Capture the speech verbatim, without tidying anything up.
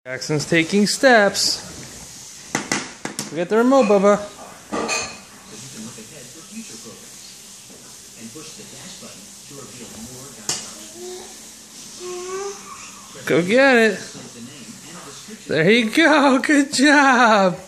Jackson's taking steps. Forget the remote, Bubba. Go get it. There you go. Good job.